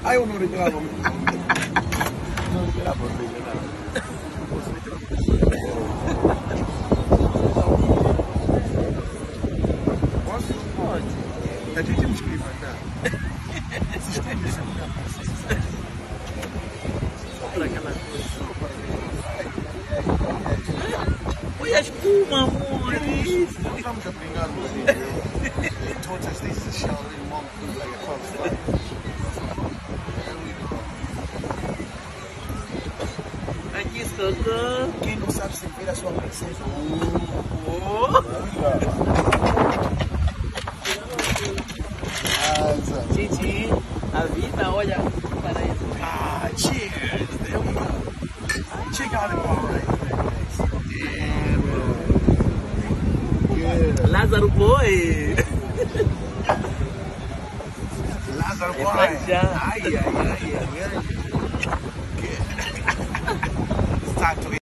Aí eu não reclamo. Não reclamo, posso? Pode. A gente me escreve, né? Para aquela coisa. Olha a espuma, amor. Estamos a brincar um bocadinho. They told us this is a shower in one like a club style. Aqui, Socorro. Quem não sabe servir a sua princesa? Titi, a vida, olha para isso. Ah, cheers! There we go. Check out the bar right there. Yeah. Lázaro Boy. Lázaro Boy. Já. Ai. Start to